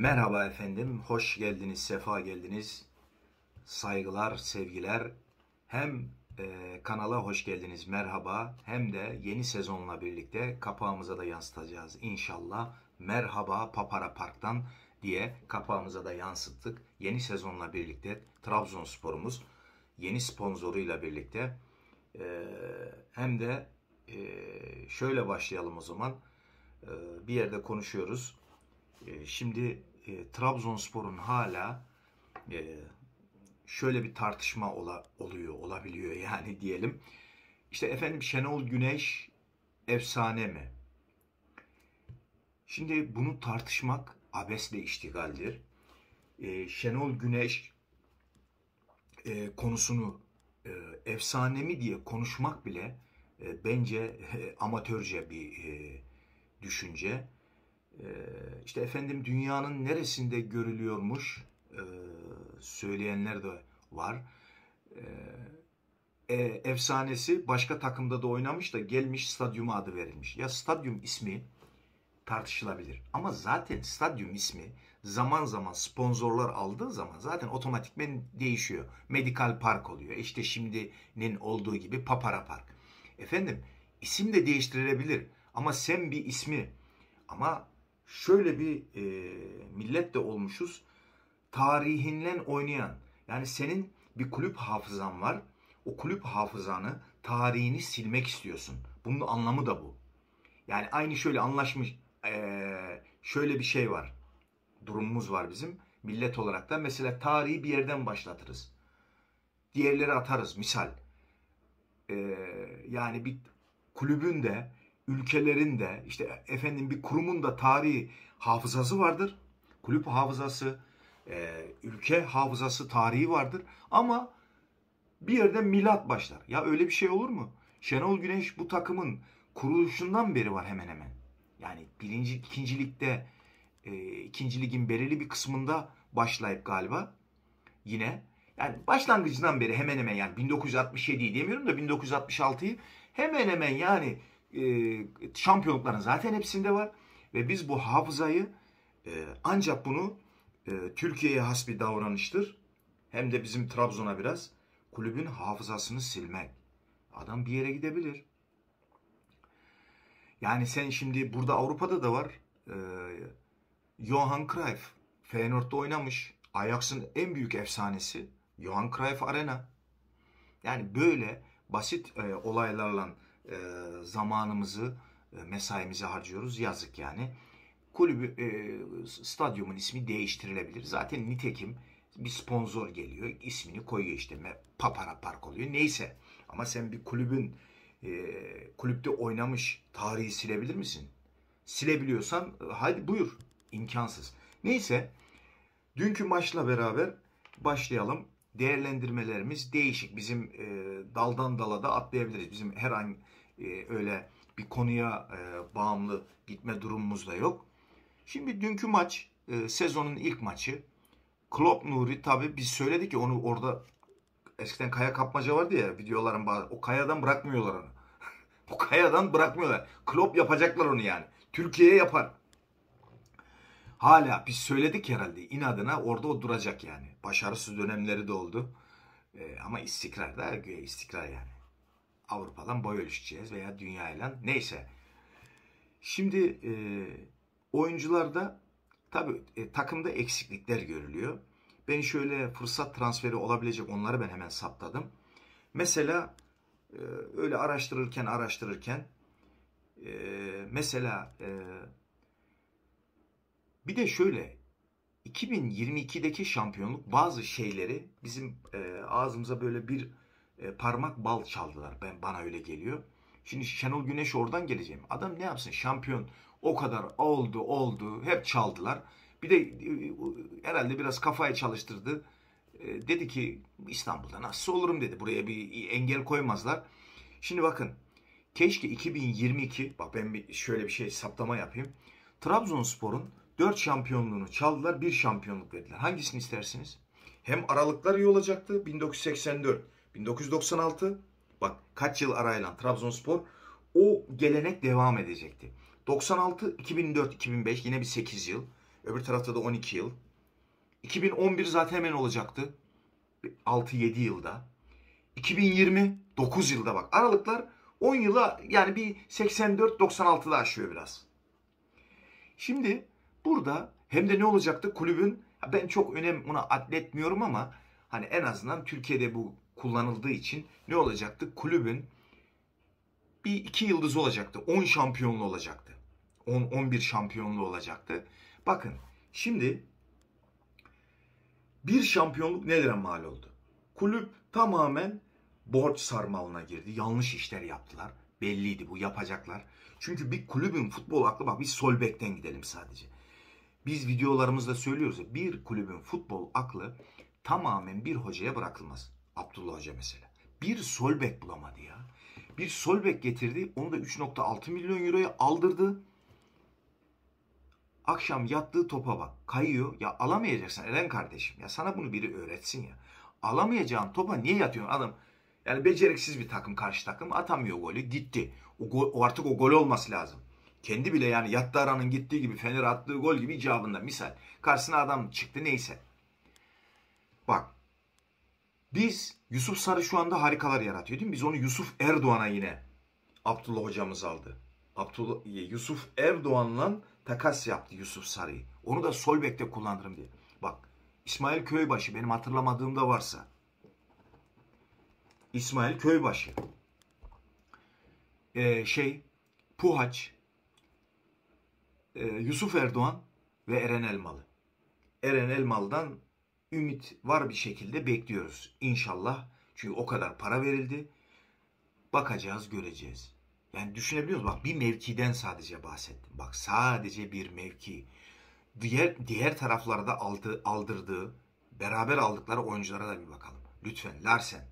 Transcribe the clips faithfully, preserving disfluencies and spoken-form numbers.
Merhaba efendim, hoş geldiniz, sefa geldiniz. Saygılar, sevgiler. Hem e, kanala hoş geldiniz, merhaba. Hem de yeni sezonla birlikte kapağımıza da yansıtacağız inşallah. Merhaba Papara Park'tan diye kapağımıza da yansıttık. Yeni sezonla birlikte Trabzonspor'umuz yeni sponsoruyla birlikte e, hem de e, şöyle başlayalım o zaman. E, bir yerde konuşuyoruz. Şimdi e, Trabzonspor'un hala e, şöyle bir tartışma ola, oluyor, olabiliyor yani diyelim. İşte efendim Şenol Güneş efsane mi? Şimdi bunu tartışmak abesle iştigaldir. E, Şenol Güneş e, konusunu e, efsane mi diye konuşmak bile e, bence e, amatörce bir e, düşünce. İşte efendim dünyanın neresinde görülüyormuş söyleyenler de var. E, efsanesi başka takımda da oynamış da gelmiş stadyuma adı verilmiş. Ya stadyum ismi tartışılabilir. Ama zaten stadyum ismi zaman zaman sponsorlar aldığı zaman zaten otomatikmen değişiyor. Medikal Park oluyor. İşte şimdinin olduğu gibi Papara Park. Efendim isim de değiştirilebilir. Ama sen bir ismi ama şöyle bir e, millet de olmuşuz. Tarihinden oynayan. Yani senin bir kulüp hafızan var. O kulüp hafızanı, tarihini silmek istiyorsun. Bunun anlamı da bu. Yani aynı şöyle anlaşmış, e, şöyle bir şey var. Durumumuz var bizim. Millet olarak da mesela tarihi bir yerden başlatırız. Diğerleri atarız misal. E, yani bir kulübün de ülkelerin de işte efendim bir kurumun da tarihi hafızası vardır. Kulüp hafızası, e, ülke hafızası, tarihi vardır. Ama bir yerden milat başlar. Ya öyle bir şey olur mu? Şenol Güneş bu takımın kuruluşundan beri var hemen hemen. Yani birinci, ikinci ligde, e, ikinci ligin belirli bir kısmında başlayıp galiba yine. Yani başlangıcından beri hemen hemen yani bin dokuz yüz altmış yediyi demiyorum da bin dokuz yüz altmış altıyı hemen hemen yani e, şampiyonlukların zaten hepsinde var. Ve biz bu hafızayı e, ancak bunu e, Türkiye'ye has bir davranıştır. Hem de bizim Trabzon'a biraz kulübün hafızasını silmek. Adam bir yere gidebilir. Yani sen şimdi burada Avrupa'da da var. E, Johan Cruyff Feyenoord'da oynamış. Ajax'ın en büyük efsanesi Johan Cruyff Arena. Yani böyle basit e, olaylarla e, zamanımızı, e, mesaimizi harcıyoruz. Yazık yani. Kulübü, e, stadyumun ismi değiştirilebilir. Zaten nitekim bir sponsor geliyor. İsmini koyuyor işte. Papara Park oluyor. Neyse. Ama sen bir kulübün e, kulüpte oynamış tarihi silebilir misin? Silebiliyorsan hadi buyur. İmkansız. Neyse. Dünkü maçla beraber başlayalım. Değerlendirmelerimiz değişik. Bizim e, daldan dala da atlayabiliriz. Bizim herhangi e, öyle bir konuya e, bağımlı gitme durumumuz da yok. Şimdi dünkü maç e, sezonun ilk maçı. Klopp Nuri tabii biz söyledik ki onu orada eskiden kaya kapmaca vardı ya videoların bazı. O kayadan bırakmıyorlar onu. O kayadan bırakmıyorlar. Klopp yapacaklar onu yani. Türkiye'ye yapar. Hala biz söyledik herhalde inadına orada o duracak yani. Başarısız dönemleri de oldu. Ee, ama istikrar da güya istikrar yani. Avrupa'dan boy ölçeceğiz veya dünyayla neyse. Şimdi e, oyuncularda tabii e, takımda eksiklikler görülüyor. Ben şöyle fırsat transferi olabilecek onları ben hemen saptadım. Mesela e, öyle araştırırken araştırırken e, mesela e, bir de şöyle iki bin yirmi ikideki şampiyonluk bazı şeyleri bizim e, ağzımıza böyle bir e, parmak bal çaldılar. Ben bana öyle geliyor. Şimdi Şenol Güneş oradan geleceğim. Adam ne yapsın? Şampiyon o kadar oldu oldu. Hep çaldılar. Bir de e, herhalde biraz kafayı çalıştırdı. E, dedi ki İstanbul'da nasıl olurum dedi. Buraya bir engel koymazlar. Şimdi bakın. Keşke iki bin yirmi iki bak ben bir, şöyle bir şey saptama yapayım. Trabzonspor'un dört şampiyonluğunu çaldılar, bir şampiyonluk verdiler. Hangisini istersiniz? Hem aralıklar iyi olacaktı. bin dokuz yüz seksen dört, bin dokuz yüz doksan altı. Bak kaç yıl arayla Trabzonspor o gelenek devam edecekti. doksan altı, iki bin dört, iki bin beş yine bir sekiz yıl. Öbür tarafta da on iki yıl. iki bin on bir zaten hemen olacaktı. altı yedi yılda. iki bin yirmi dokuz yılda bak. Aralıklar on yıla yani bir seksen dört doksan altıda aşıyor biraz. Şimdi burada hem de ne olacaktı? Kulübün, ben çok önem ona atletmiyorum ama hani en azından Türkiye'de bu kullanıldığı için ne olacaktı? Kulübün bir iki yıldızı olacaktı. on şampiyonlu olacaktı. on on bir şampiyonlu olacaktı. Bakın şimdi bir şampiyonluk nelere mal oldu? Kulüp tamamen borç sarmalına girdi. Yanlış işler yaptılar. Belliydi, bu yapacaklar. Çünkü bir kulübün futbol aklı, bak biz sol bekten gidelim sadece. Biz videolarımızda söylüyoruz ya, bir kulübün futbol aklı tamamen bir hocaya bırakılmaz. Abdullah Hoca mesela. Bir sol bek bulamadı ya. Bir sol bek getirdi. Onu da üç nokta altı milyon euroya aldırdı. Akşam yattığı topa bak. Kayıyor. Ya alamayacaksın Eren kardeşim. Ya sana bunu biri öğretsin ya. Alamayacağın topa niye yatıyorsun adam? Yani beceriksiz bir takım, karşı takım atamıyor golü. Gitti. O, gol, o artık o gol olması lazım. Kendi bile yani yattı aranın gittiği gibi, Fener attığı gol gibi icabında misal. Karşısına adam çıktı neyse. Bak. Biz Yusuf Sarı şu anda harikalar yaratıyor değil mi? Biz onu Yusuf Erdoğan'a yine Abdullah hocamız aldı. Abdullah, Yusuf Erdoğan'la takas yaptı Yusuf Sarı'yı. Onu da sol bekte kullanırım diye. Bak İsmail Köybaşı, benim hatırlamadığımda varsa. İsmail Köybaşı. Ee, şey Puhaç. E, Yusuf Erdoğan ve Eren Elmalı. Eren Elmalı'dan ümit var bir şekilde bekliyoruz inşallah. Çünkü o kadar para verildi. Bakacağız, göreceğiz. Yani düşünebiliyor musunuz? Bak bir mevkiden sadece bahsettim. Bak sadece bir mevki. Diğer diğer taraflarda aldı, aldırdığı, beraber aldıkları oyunculara da bir bakalım. Lütfen Larsen.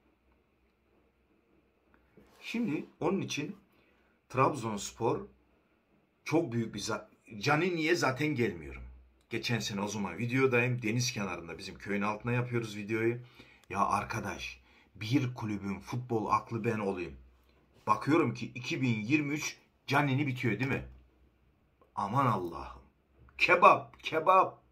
Şimdi onun için Trabzonspor çok büyük bir... Canini'ye zaten gelmiyorum. Geçen sene o zaman videodayım. Deniz kenarında bizim köyün altına yapıyoruz videoyu. Ya arkadaş, bir kulübün futbol aklı ben olayım. Bakıyorum ki iki bin yirmi üç Canini bitiyor değil mi? Aman Allah'ım. Kebap, kebap.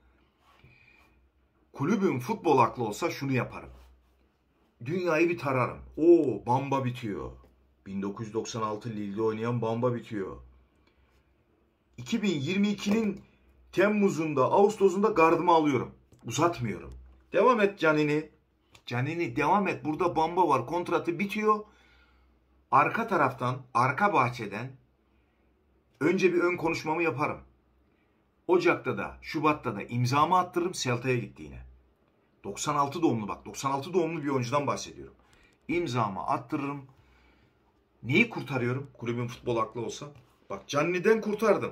Kulübün futbol aklı olsa şunu yaparım. Dünyayı bir tararım. Oo, Bamba bitiyor. bin dokuz yüz doksan altı Lille'de oynayan Bamba bitiyor. iki bin yirmi ikinin Temmuz'unda, Ağustos'unda gardımı alıyorum. Uzatmıyorum. Devam et Canini. Canini devam et. Burada Bamba var. Kontratı bitiyor. Arka taraftan, arka bahçeden önce bir ön konuşmamı yaparım. Ocak'ta da, Şubat'ta da imzamı attırırım. Celta'ya gittiğine. doksan altı doğumlu bak. doksan altı doğumlu bir oyuncudan bahsediyorum. İmzamı attırırım. Neyi kurtarıyorum? Kulübün futbol aklı olsa. Bak Canini'den kurtardım.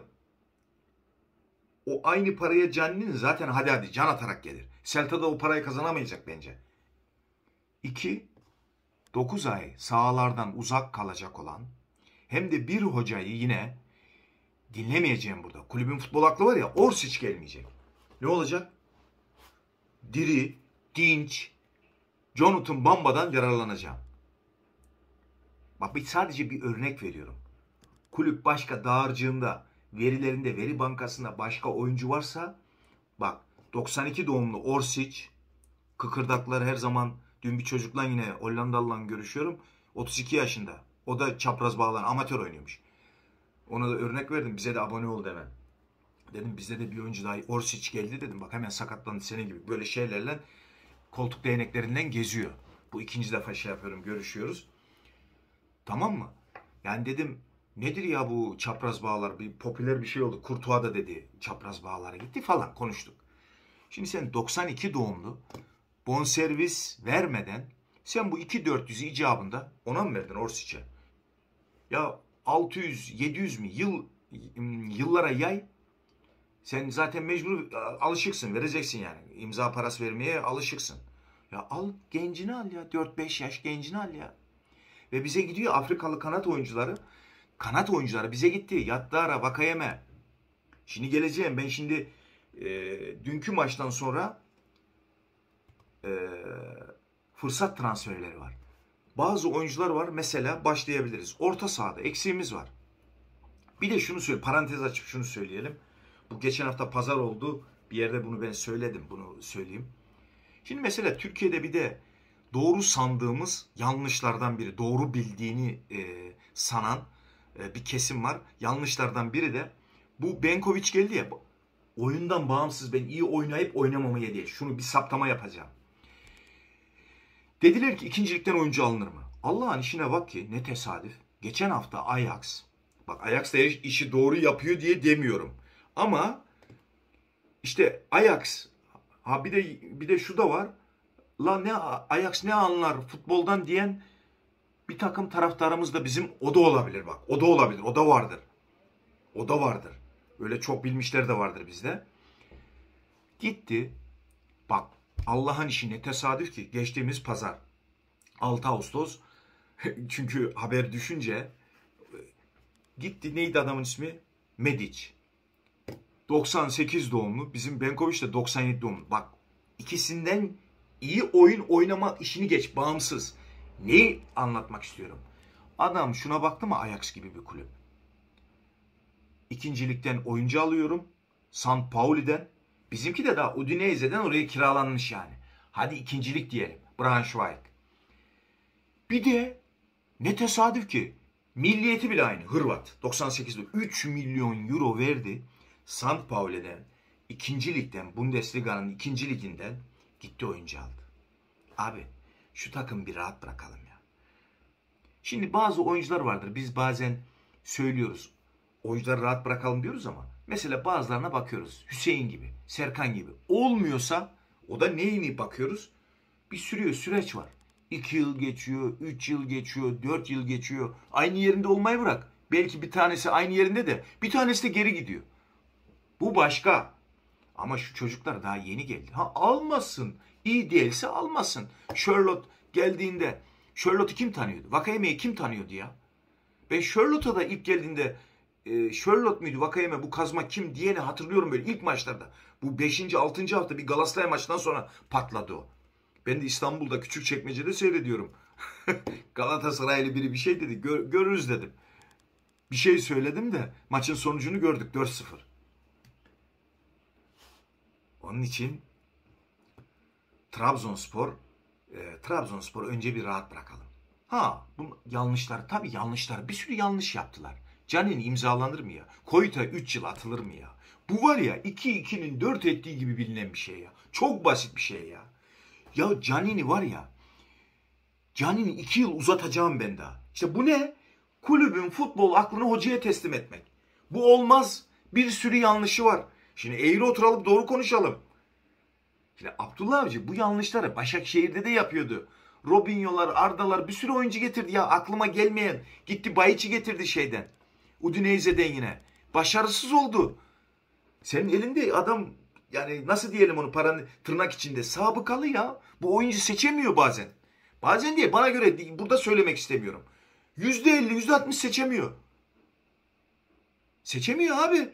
O aynı paraya Canini'nin zaten hadi hadi can atarak gelir. Celta'da o parayı kazanamayacak bence. İki, dokuz ay sahalardan uzak kalacak olan hem de bir hocayı yine dinlemeyeceğim burada. Kulübün futbol aklı var ya, Orsic gelmeyecek. Ne olacak? Diri, dinç, Jonathan Bamba'dan yararlanacağım. Bak bir sadece bir örnek veriyorum. Kulüp başka dağarcığında, verilerinde, veri bankasında başka oyuncu varsa bak doksan iki doğumlu Orsic, kıkırdakları her zaman, dün bir çocukla yine Hollandalı'la görüşüyorum. otuz iki yaşında. O da çapraz bağlan amatör oynuyormuş. Ona da örnek verdim. Bize de abone ol hemen. Dedim bizde de bir oyuncu daha Orsic geldi dedim. Bak hemen sakatlandı senin gibi. Böyle şeylerle koltuk değneklerinden geziyor. Bu ikinci defa şey yapıyorum, görüşüyoruz. Tamam mı? Yani dedim nedir ya bu çapraz bağlar? Bir popüler bir şey oldu. Kurtuğa da dedi çapraz bağlara gitti falan konuştuk. Şimdi sen doksan iki doğumlu bonservis vermeden sen bu iki bin dört yüz icabında ona mı verdin Orsic'e? Ya altı yüz yedi yüz mi yıl yıllara yay. Sen zaten mecbur alışıksın, vereceksin yani. İmza parası vermeye alışıksın. Ya al gencini al ya. dört beş yaş gencini al ya. Ve bize gidiyor Afrikalı kanat oyuncuları. Kanat oyuncuları bize gitti. Yattara, Vakayeme. Şimdi geleceğim. Ben şimdi e, dünkü maçtan sonra e, fırsat transferleri var. Bazı oyuncular var. Mesela başlayabiliriz. Orta sahada eksiğimiz var. Bir de şunu söyle, parantez açıp şunu söyleyelim. Bu geçen hafta pazar oldu. Bir yerde bunu ben söyledim. Bunu söyleyeyim. Şimdi mesela Türkiye'de bir de doğru sandığımız yanlışlardan biri. Doğru bildiğini e, sanan e, bir kesim var. Yanlışlardan biri de bu Benkovic geldi ya. Oyundan bağımsız ben iyi oynayıp oynamamaya diye. Şunu bir saptama yapacağım. Dediler ki ikincilikten oyuncu alınır mı? Allah'ın işine bak ki ne tesadüf. Geçen hafta Ajax. Bak Ajax da işi doğru yapıyor diye demiyorum. Ama işte Ajax, ha bir de bir de şu da var. La ne Ajax ne anlar futboldan diyen bir takım taraftarımız da bizim o da olabilir bak. O da olabilir. O da vardır. O da vardır. Öyle çok bilmişler de vardır bizde. Gitti. Bak Allah'ın işi ne tesadüf ki geçtiğimiz pazar altı Ağustos çünkü haber düşünce gitti, neydi adamın ismi? Medic. doksan sekiz doğumlu. Bizim Benkovic de doksan yedi doğumlu. Bak ikisinden iyi oyun oynama işini geç. Bağımsız. Neyi anlatmak istiyorum? Adam şuna baktı mı, Ajax gibi bir kulüp. İkincilikten oyuncu alıyorum. San Pauli'den. Bizimki de daha Udinese'den oraya kiralanmış yani. Hadi ikincilik diyelim. Braunschweig. Bir de ne tesadüf ki milliyeti bile aynı. Hırvat. doksan sekizde üç milyon euro verdi. Sant Pauli'den, ikinci ligden, Bundesliga'nın ikinci liginden gitti oyuncu aldı. Abi şu takım bir rahat bırakalım ya. Şimdi bazı oyuncular vardır. Biz bazen söylüyoruz. Oyuncuları rahat bırakalım diyoruz ama mesela bazılarına bakıyoruz. Hüseyin gibi, Serkan gibi. Olmuyorsa o da neyini bakıyoruz? Bir sürüyor, süreç var. iki yıl geçiyor, üç yıl geçiyor, dört yıl geçiyor. Aynı yerinde olmayı bırak. Belki bir tanesi aynı yerinde de bir tanesi de geri gidiyor. Bu başka. Ama şu çocuklar daha yeni geldi. Ha almasın. İyi değilse almasın. Charlotte geldiğinde Charlotte'u kim tanıyordu? Vakayeme'yi kim tanıyordu ya? Ben Charlotte'a da ilk geldiğinde e, Charlotte muydu? Vakayeme bu kazma kim diyeni hatırlıyorum böyle ilk maçlarda. Bu beşinci altıncı hafta bir Galatasaray maçından sonra patladı o. Ben de İstanbul'da Küçükçekmece'de seyrediyorum. Galatasaraylı biri bir şey dedi. Gör, görürüz dedim. Bir şey söyledim de maçın sonucunu gördük dört sıfır. Onun için Trabzonspor e, Trabzonspor önce bir rahat bırakalım. Ha bu yanlışlar tabii yanlışlar bir sürü yanlış yaptılar. Canini imzalanır mı ya? Koyta üç yıl atılır mı ya? Bu var ya iki ikinin dört ettiği gibi bilinen bir şey ya. Çok basit bir şey ya. Ya Canini var ya. Canini iki yıl uzatacağım ben daha. İşte bu ne? Kulübün futbol aklını hocaya teslim etmek. Bu olmaz. Bir sürü yanlışı var. Şimdi eğri oturalım doğru konuşalım. Şimdi Abdullah Avcı bu yanlışları Başakşehir'de de yapıyordu. Robinho'lar, Arda'lar bir sürü oyuncu getirdi ya aklıma gelmeyen. Gitti Bayiç'i getirdi şeyden. Udinese'den yine. Başarısız oldu. Senin elinde adam yani nasıl diyelim onu paranı tırnak içinde sabıkalı ya. Bu oyuncu seçemiyor bazen. Bazen diye bana göre burada söylemek istemiyorum. yüzde elli, yüzde altmış seçemiyor. Seçemiyor abi.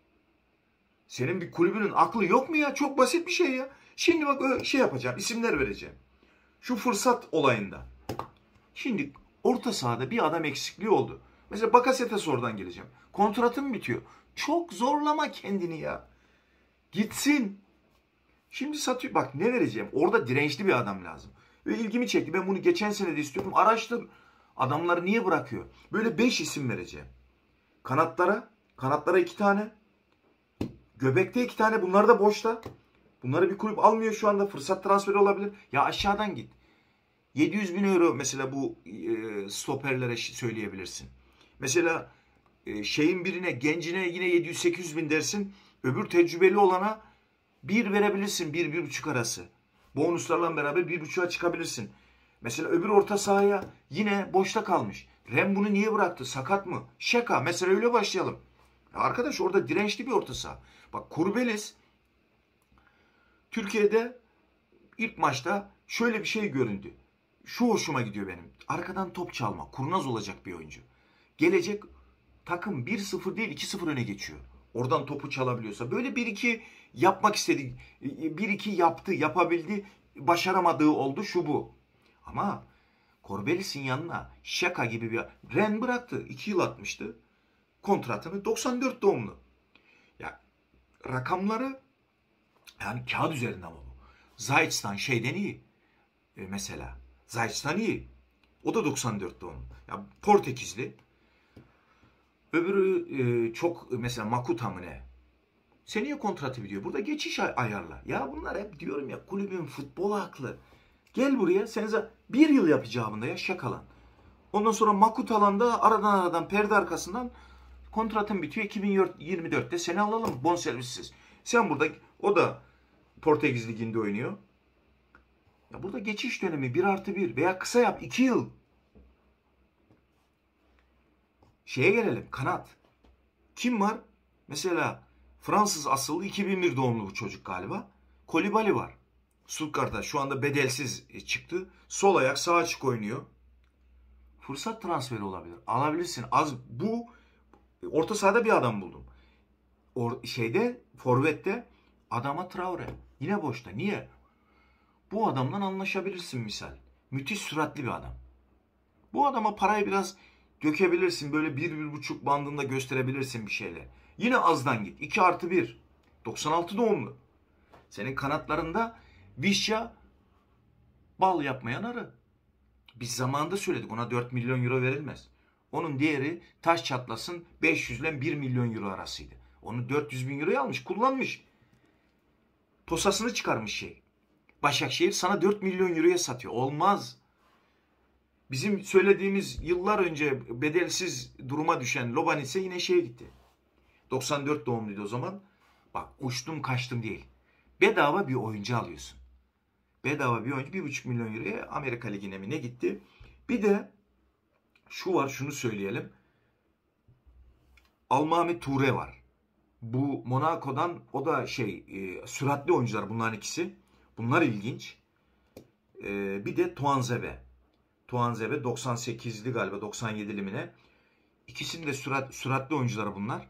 Senin bir kulübünün aklı yok mu ya? Çok basit bir şey ya. Şimdi bak şey yapacağım, isimler vereceğim. Şu fırsat olayında. Şimdi orta sahada bir adam eksikliği oldu. Mesela Bakasetas oradan geleceğim. Kontratım bitiyor. Çok zorlama kendini ya. Gitsin. Şimdi satıyor. Bak ne vereceğim? Orada dirençli bir adam lazım. Ve ilgimi çekti. Ben bunu geçen sene de istiyordum. Araştır. Adamları niye bırakıyor? Böyle beş isim vereceğim. Kanatlara. Kanatlara iki tane. Göbekte iki tane. Bunlar da boşta. Bunları bir kulüp almıyor şu anda. Fırsat transferi olabilir. Ya aşağıdan git. yedi yüz bin euro mesela bu e, stoperlere söyleyebilirsin. Mesela e, şeyin birine, gencine yine yedi yüz sekiz yüz bin dersin. Öbür tecrübeli olana bir verebilirsin. Bir, bir buçuk arası. Bonuslarla beraber bir buçuğa çıkabilirsin. Mesela öbür orta sahaya yine boşta kalmış. Rem bunu niye bıraktı? Sakat mı? Şaka. Mesela öyle başlayalım. Ya arkadaş orada dirençli bir orta saha. Bak Kurbelis Türkiye'de ilk maçta şöyle bir şey göründü. Şu hoşuma gidiyor benim. Arkadan top çalma. Kurnaz olacak bir oyuncu. Gelecek takım bir sıfır değil iki sıfır öne geçiyor. Oradan topu çalabiliyorsa. Böyle bir iki yapmak istedi. bir iki yaptı, yapabildi. Başaramadığı oldu şu bu. Ama Korbelis'in yanına Şaka gibi bir Ren bıraktı. iki yıl atmıştı. Kontratını doksan dört doğumlu. Ya rakamları yani kağıt üzerinde ama bu. Zayt'tan şeyden iyi. E, mesela. Zayt'tan iyi. O da doksan dört doğumlu. Ya Portekizli. Öbürü e, çok mesela Makuta mı ne? Seneye kontratı bitiyor. Burada geçiş ay- ayarla. Ya bunlar hep diyorum ya kulübün futbol aklı. Gel buraya sen za- bir yıl yapacağında ya şakalan. Ondan sonra Makutalan da aradan aradan perde arkasından kontratın bitiyor. iki bin yirmi dörtte seni alalım bonservissiz. Sen burada o da Portekiz Ligi'nde oynuyor. Ya burada geçiş dönemi bir artı bir veya kısa yap iki yıl. Şeye gelelim kanat. Kim var? Mesela Fransız asıllı iki bin bir doğumlu bu çocuk galiba. Kolibali var. Stuttgart'ta şu anda bedelsiz çıktı. Sol ayak sağ açık oynuyor. Fırsat transferi olabilir. Alabilirsin. Az bu orta sahada bir adam buldum. Or, şeyde forvette Adama Traore. Yine boşta. Niye? Bu adamdan anlaşabilirsin misal. Müthiş süratli bir adam. Bu adama parayı biraz dökebilirsin. Böyle bir, bir buçuk bandında gösterebilirsin bir şeyle. Yine azdan git. iki artı bir. doksan altı doğumlu. Senin kanatlarında Vişya bal yapmayan arı. Biz zamanında söyledik ona dört milyon euro verilmez. Onun değeri taş çatlasın beş yüz ile bir milyon euro arasıydı. Onu dört yüz bin euroya almış, kullanmış. Posasını çıkarmış şey. Başakşehir sana dört milyon euroya satıyor. Olmaz. Bizim söylediğimiz yıllar önce bedelsiz duruma düşen Lobanitse yine şeye gitti. doksan dört doğumluydu o zaman. Bak uçtum kaçtım değil. Bedava bir oyuncu alıyorsun. Bedava bir oyuncu bir buçuk milyon euroya Amerika Ligi'ne mi ne gitti? Bir de şu var şunu söyleyelim. Almami Toure var. Bu Monaco'dan o da şey e, süratli oyuncular bunların ikisi. Bunlar ilginç. E, bir de Tuanzebe. Tuanzebe doksan sekizli galiba doksan yedili mi ne? İkisinin de sürat, süratli oyuncuları bunlar.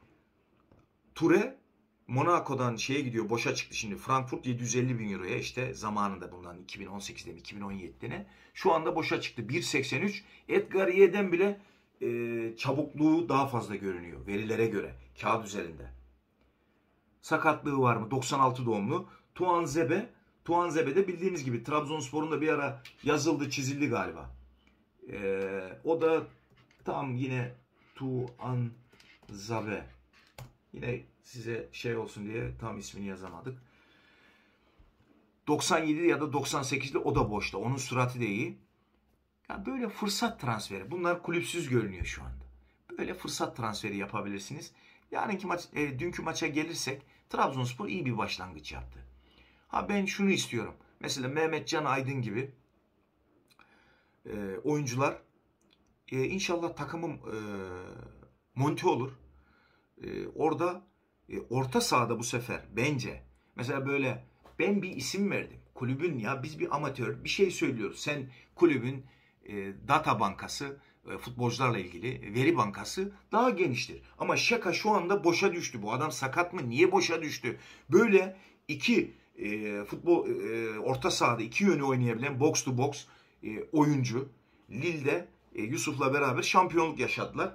Toure Monaco'dan şeye gidiyor boşa çıktı şimdi. Frankfurt yedi yüz elli bin euroya işte zamanında bundan iki bin on sekizde mi iki bin on yedide ne? Şu anda boşa çıktı. bir seksen üç. Edgar Ye'den bile e, çabukluğu daha fazla görünüyor verilere göre. Kağıt üzerinde. Sakatlığı var mı? doksan altı doğumlu. Tuanzebe. Tuanzebe de bildiğiniz gibi Trabzonspor'un da bir ara yazıldı çizildi galiba. E, o da tam yine Tuanzebe. Yine size şey olsun diye tam ismini yazamadık. doksan yedi ya da doksan sekizde o da boşta. Onun sürati de iyi. Yani böyle fırsat transferi. Bunlar kulüpsüz görünüyor şu anda. Böyle fırsat transferi yapabilirsiniz. Yarınki maç, e, dünkü maça gelirsek Trabzonspor iyi bir başlangıç yaptı. Ha ben şunu istiyorum. Mesela Mehmet Can Aydın gibi e, oyuncular e, inşallah takımım e, monte olur. E, orada e, orta sahada bu sefer bence mesela böyle ben bir isim verdim. Kulübün ya biz bir amatör bir şey söylüyoruz. Sen kulübün e, data bankası e, futbolcularla ilgili veri bankası daha geniştir. Ama şaka şu anda boşa düştü. Bu adam sakat mı? Niye boşa düştü? Böyle iki e, futbol e, orta sahada iki yönü oynayabilen box to box e, oyuncu Lille'de e, Yusuf'la beraber şampiyonluk yaşadılar.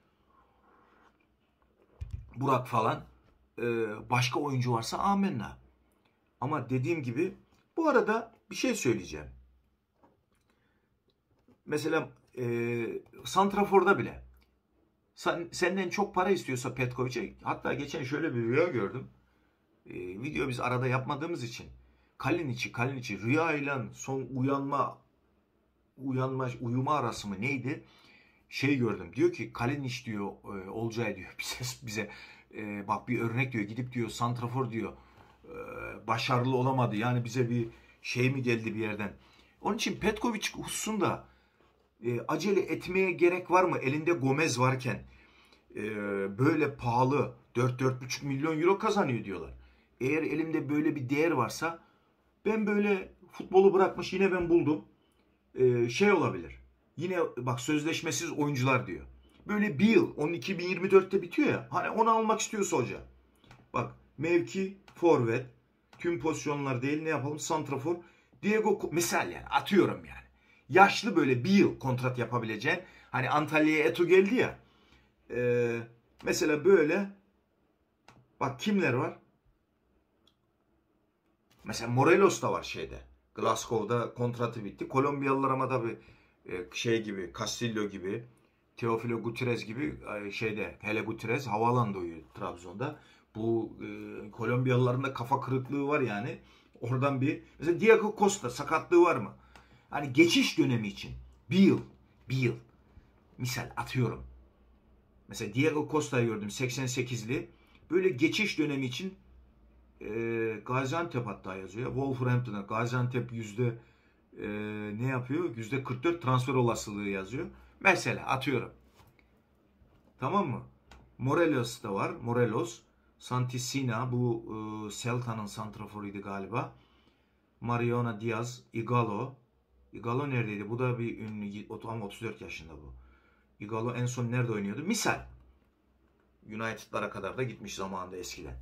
Burak falan. E, başka oyuncu varsa amenna. Ama dediğim gibi bu arada bir şey söyleyeceğim. Mesela e, Santrafor'da bile sen, senden çok para istiyorsa Petkovic'e hatta geçen şöyle bir rüya gördüm. E, video biz arada yapmadığımız için Kalinic'i Kalinic'i rüyayla son uyanma uyanma uyuma arası mı neydi? Şey gördüm. Diyor ki Kalinic diyor e, Olcay diyor bize bize e, bak bir örnek diyor gidip diyor Santrafor diyor e, başarılı olamadı. Yani bize bir şey mi geldi bir yerden. Onun için Petkovic hususunda e, acele etmeye gerek var mı? Elinde Gomez varken e, böyle pahalı dört dört buçuk milyon euro kazanıyor diyorlar. Eğer elimde böyle bir değer varsa ben böyle futbolu bırakmış yine ben buldum. E, şey olabilir. Yine bak sözleşmesiz oyuncular diyor. Böyle bir yıl on iki bin yirmi dörtte bitiyor ya. Hani onu almak istiyorsa hoca. Bak mevki forvet. Tüm pozisyonlar değil ne yapalım? Santrafor. Diego misal yani atıyorum yani. Yaşlı böyle bir yıl kontrat yapabileceğin. Hani Antalya'ya Eto geldi ya. E, mesela böyle Bak kimler var? Mesela Morelos da var şeyde. Glasgow'da kontratı bitti. Kolombiyalılar ama tabii şey gibi, Castillo gibi, Teofilo Gutierrez gibi şeyde, hele Gutierrez havaalanında uyuyor Trabzon'da. Bu e, Kolombiyalıların da kafa kırıklığı var yani. Oradan bir, mesela Diego Costa sakatlığı var mı? Hani geçiş dönemi için bir yıl, bir yıl. Misal atıyorum. Mesela Diego Costa'yı gördüm, seksen sekizli. Böyle geçiş dönemi için e, Gaziantep hatta yazıyor. Wolverhampton'a Gaziantep yüzde e, ne yapıyor? yüzde kırk dört transfer olasılığı yazıyor. Mesela atıyorum. Tamam mı? Morelos da var. Morelos. Santisina bu e, Celta'nın santraforuydu galiba. Mariona Diaz. Igalo. Igalo neredeydi? Bu da bir ünlü ama otuz dört yaşında bu. Igalo en son nerede oynuyordu? Misal. United'lara kadar da gitmiş zamanında eskiden.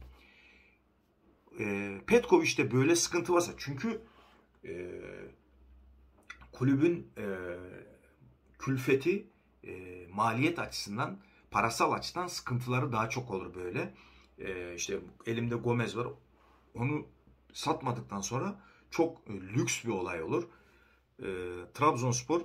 E, Petkovic'te böyle sıkıntı varsa çünkü e, kulübün e, külfeti e, maliyet açısından, parasal açıdan sıkıntıları daha çok olur böyle. E, işte elimde Gomez var. Onu satmadıktan sonra çok e, lüks bir olay olur. E, Trabzonspor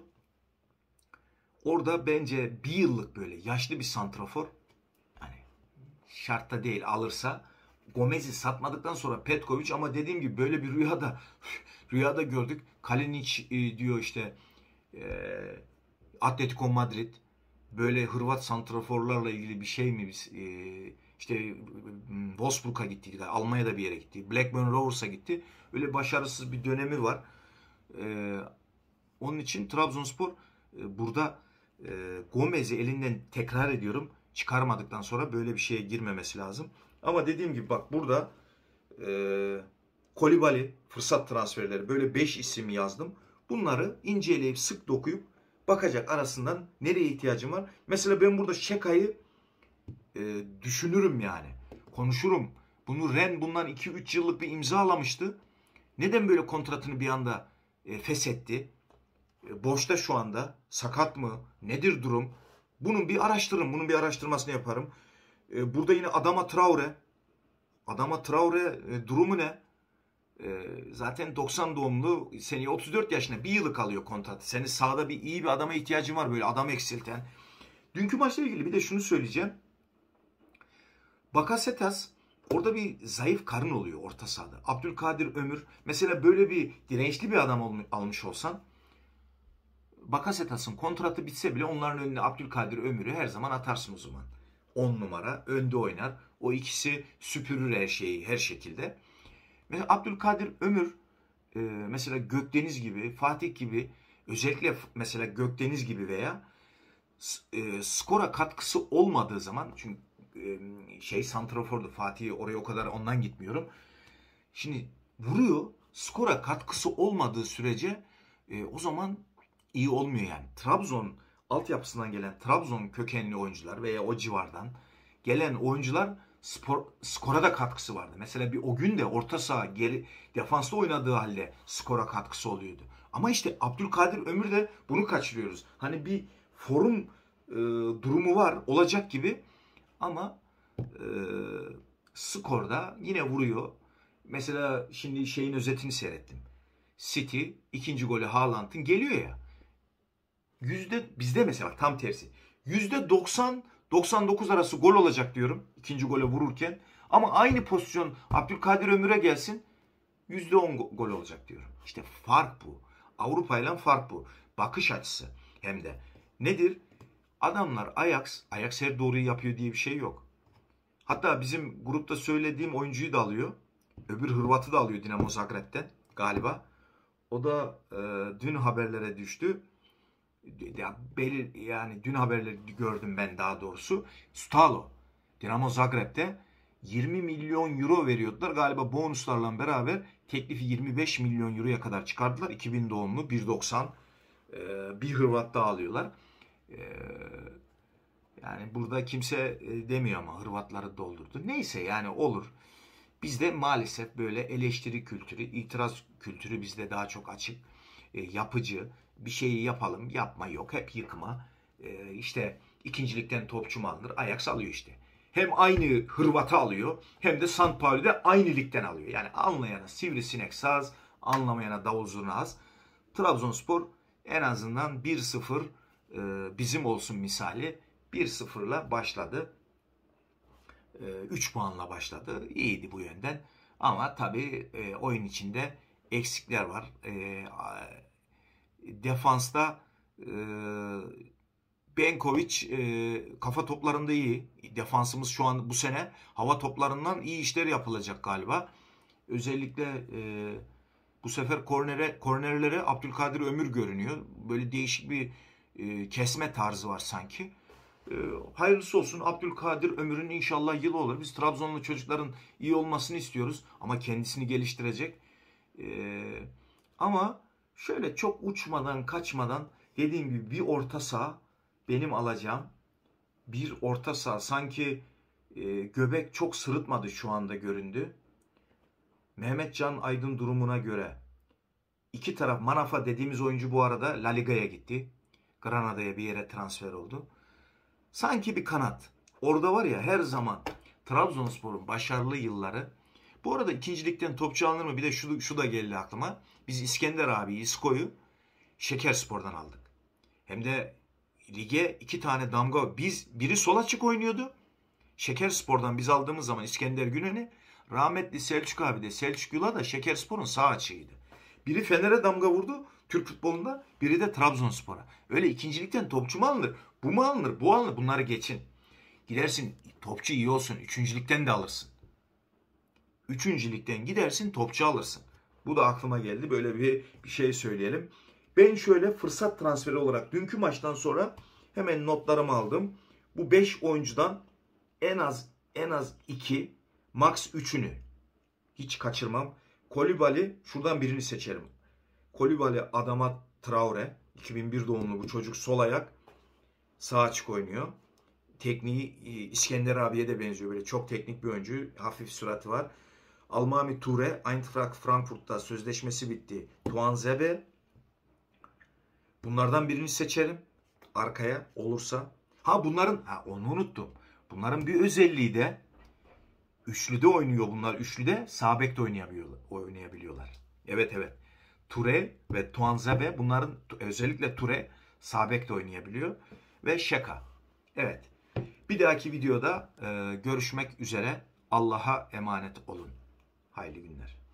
orada bence bir yıllık böyle yaşlı bir santrafor, hani şartta değil alırsa, Gomez'i satmadıktan sonra Petkovic, ama dediğim gibi böyle bir rüyada rüyada gördük. Kalinic e, diyor işte e, Atletico Madrid böyle Hırvat santraforlarla ilgili bir şey mi, biz e, işte Wolfsburg'a gitti, Almanya'da bir yere gitti, Blackburn Rovers'a gitti, öyle başarısız bir dönemi var. E, onun için Trabzonspor e, burada e, Gomez'i elinden, tekrar ediyorum, çıkarmadıktan sonra böyle bir şeye girmemesi lazım. Ama dediğim gibi bak burada e, Kolibali fırsat transferleri, böyle beş isim yazdım. Bunları inceleyip sık dokuyup bakacak arasından nereye ihtiyacım var. Mesela ben burada Şeka'yı e, düşünürüm yani. Konuşurum. Bunu Ren bundan iki üç yıllık bir imzalamıştı. Neden böyle kontratını bir anda e, feshetti? E, boşta şu anda. Sakat mı? Nedir durum? Bunun bir araştırırım. Bunun bir araştırmasını yaparım. E, burada yine Adama Traore. Adama Traore e, durumu ne? E, zaten doksan doğumlu, seneye otuz dört yaşında, bir yılı kalıyor kontratı. Senin sahada bir iyi bir adama ihtiyacın var, böyle adam eksilten. Dünkü maçla ilgili bir de şunu söyleyeceğim. Bakasetas orada bir zayıf karın oluyor orta sahada. Abdülkadir Ömür mesela, böyle bir dirençli bir adam almış olsan, Bakasetas'ın kontratı bitse bile onların önüne Abdülkadir Ömür'ü her zaman atarsın o zaman. on numara önde oynar. O ikisi süpürür her şeyi her şekilde. Mesela Abdülkadir Ömür e, mesela Gökdeniz gibi, Fatih gibi, özellikle mesela Gökdeniz gibi veya e, skora katkısı olmadığı zaman, çünkü e, şey santrafordu, Fatih oraya o kadar ondan gitmiyorum. Şimdi vuruyor, skora katkısı olmadığı sürece e, o zaman iyi olmuyor yani. Trabzon altyapısından gelen, Trabzon kökenli oyuncular veya o civardan gelen oyuncular spor, skora da katkısı vardı. Mesela bir o gün de orta saha geri defanslı oynadığı halde skora katkısı oluyordu. Ama işte Abdülkadir Ömür de bunu kaçırıyoruz. Hani bir forum e, durumu var olacak gibi ama e, skorda yine vuruyor. Mesela şimdi şeyin özetini seyrettim. City ikinci golü Haaland'ın geliyor ya. Yüzde bizde mesela tam tersi. Yüzde doksan doksan dokuz arası gol olacak diyorum ikinci gole vururken. Ama aynı pozisyon Abdülkadir Ömür'e gelsin, yüzde on gol olacak diyorum. İşte fark bu. Avrupa ile fark bu. Bakış açısı hem de. Nedir? Adamlar Ajax, Ajax her doğruyu yapıyor diye bir şey yok. Hatta bizim grupta söylediğim oyuncuyu da alıyor. Öbür Hırvat'ı da alıyor Dinamo Zagreb'ten galiba. O da e, dün haberlere düştü. Ya, belli, yani dün haberleri gördüm ben daha doğrusu. Stalo. Dinamo Zagreb'de yirmi milyon euro veriyordular. Galiba bonuslarla beraber teklifi yirmi beş milyon euroya kadar çıkardılar. iki bin doğumlu, bir doksan. Ee, bir Hırvat daha alıyorlar. Ee, yani burada kimse demiyor ama Hırvatları doldurdu. Neyse yani olur. Bizde maalesef böyle eleştiri kültürü, itiraz kültürü bizde daha çok açık. E, yapıcı, bir şeyi yapalım, yapma yok, hep yıkma. E, işte ikincilikten topçu mu alınır? Ajax alıyor işte. hem aynı Hırvat'ı alıyor hem de Sant Pauli'de aynı ligden alıyor. Yani anlayana sivrisinek saz, anlamayana davul zurna az. Trabzonspor en azından bir sıfır e, bizim olsun misali bir sıfırla başladı. üç puanla başladı. İyiydi bu yönden. Ama tabii e, oyun içinde eksikler var. E, defansta e, Benkovic e, kafa toplarında iyi. Defansımız şu an bu sene hava toplarından iyi işler yapılacak galiba. Özellikle e, bu sefer kornere, kornerlere Abdülkadir Ömür görünüyor. Böyle değişik bir e, kesme tarzı var sanki. E, hayırlısı olsun. Abdülkadir Ömür'ün inşallah yılı olur. Biz Trabzonlu çocukların iyi olmasını istiyoruz. Ama kendisini geliştirecek. E, ama şöyle çok uçmadan kaçmadan dediğim gibi bir orta saha benim alacağım. Bir orta saha sanki e, göbek çok sırıtmadı şu anda göründü. Mehmetcan Aydın durumuna göre iki taraf Manafa dediğimiz oyuncu bu arada La Liga'ya gitti. Granada'ya bir yere transfer oldu. Sanki bir kanat. Orada var ya her zaman Trabzonspor'un başarılı yılları. Bu arada ikincilikten topçu alınır mı? Bir de şu, şu da geldi aklıma. Biz İskender abi, İsko'yu Şekerspor'dan aldık. Hem de lige iki tane damga. Biz biri sol açık oynuyordu. Şekerspor'dan biz aldığımız zaman İskender Günen'i, rahmetli Selçuk abi de Selçuk Yula da Şekerspor'un sağ açığıydı. Biri Fener'e damga vurdu Türk futbolunda, biri de Trabzonspor'a. Öyle ikincilikten topçu mu alınır? Bu mu alınır? Bu alınır. Bunları geçin. Gidersin topçu iyi olsun. Üçüncülükten de alırsın. Üçüncülükten gidersin topçu alırsın. Bu da aklıma geldi. Böyle bir, bir şey söyleyelim. Ben şöyle fırsat transferi olarak dünkü maçtan sonra hemen notlarımı aldım. Bu beş oyuncudan en az en az iki, max üçünü hiç kaçırmam. Kolibali, şuradan birini seçerim. Kolibali, Adama Traore, iki bin bir doğumlu bu çocuk, sol ayak, sağ açık oynuyor. Tekniği İskender abiye de benziyor, böyle çok teknik bir oyuncu, hafif sürati var. Almami Ture, Eintracht Frankfurt'ta sözleşmesi bitti. Tuanzebe, bunlardan birini seçerim arkaya olursa. Ha bunların, ha onu unuttum. Bunların bir özelliği de üçlüde oynuyor bunlar. Üçlüde sağ bek de oynayabiliyorlar. oynayabiliyorlar. Evet evet. Ture ve Tuanzebe, bunların özellikle Ture sağ bek de oynayabiliyor. Ve Şeka. Evet. Bir dahaki videoda e, görüşmek üzere. Allah'a emanet olun. Hayırlı günler.